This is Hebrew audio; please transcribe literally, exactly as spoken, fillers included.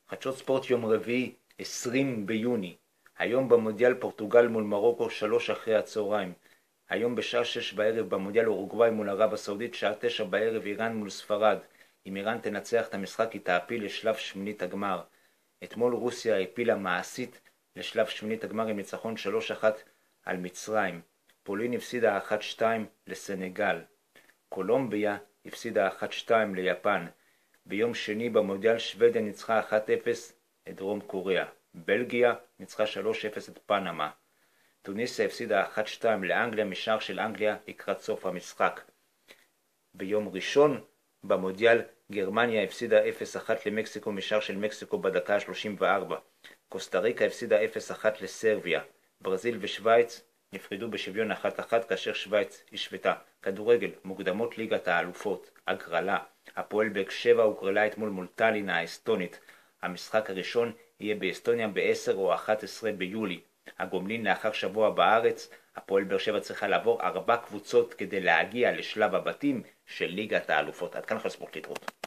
חדשות ספורט יום רביעי, עשרים ביוני. היום במונדיאל פורטוגל מול מרוקו, שלוש אחרי הצהריים. היום בשעה שש בערב במונדיאל אורוגוואי מול ערב הסעודית, שעה תשע בערב איראן מול ספרד. אם איראן תנצח את המשחק היא תעפיל לשלב שמינית הגמר. אתמול רוסיה העפילה מעשית לשלב שמינית הגמר עם ניצחון שלוש אחת על מצרים. פולין הפסידה אחת שתיים לסנגל. קולומביה הפסידה אחת שתיים ליפן. ביום שני במונדיאל שוודיה ניצחה אחת אפס את דרום קוריאה. בלגיה ניצחה שלוש אפס את פנמה. טוניסיה הפסידה אחת שתיים לאנגליה משער של אנגליה לקראת סוף המשחק. ביום ראשון במונדיאל גרמניה הפסידה אפס אחת למקסיקו משער של מקסיקו בדקה ה-שלושים וארבע. קוסטה ריקה הפסידה אפס אחת לסרביה. ברזיל ושוויץ נפרדו בשוויון אחת אחת כאשר שוויץ השוותה. כדורגל, מוקדמות ליגת האלופות, הגרלה. הפועל באר שבע הוגרלה אתמול מול טאלין האסטונית. המשחק הראשון יהיה באסטוניה ב-עשר או אחת עשרה ביולי. הגומלין לאחר שבוע בארץ, הפועל באר שבע צריכה לעבור ארבע קבוצות כדי להגיע לשלב הבתים של ליגת האלופות. עד כאן חדשות ספורט, להתראות.